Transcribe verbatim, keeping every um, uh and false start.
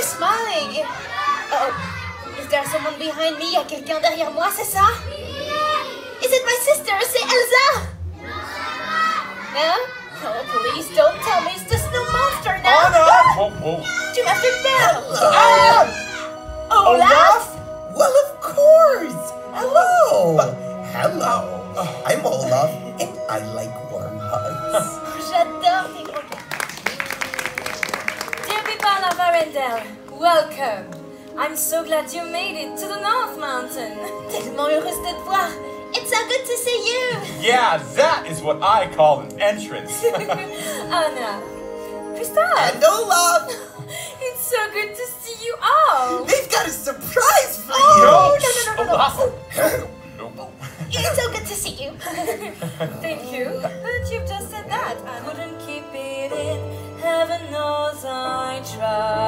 smiling? Oh, is there someone behind me? Y'a quelqu'un derrière moi, c'est ça? Is it my sister? C'est Elsa? No? Oh, please don't tell me it's the snow monster now. Oh, no. Whoa, whoa. Tu m'as fait peur. Ah! Olaf? Well, of course. Hello. Hello. I'm Olaf, and I like warm hugs. J'adore tes gros câlins. Dear people of Arendelle, welcome. I'm so glad you made it to the North Mountain. Tellement heureuse de te voir. It's so good to see you. Yeah, that is what I call an entrance. Anna, Christophe. And Olaf. It's so good to see you all. They've got a surprise for Oh, you. no, no, no, no, no. Olaf. No. It's so good to see you. Thank you. But you've just said that. I wouldn't keep it in. Heaven knows I tried.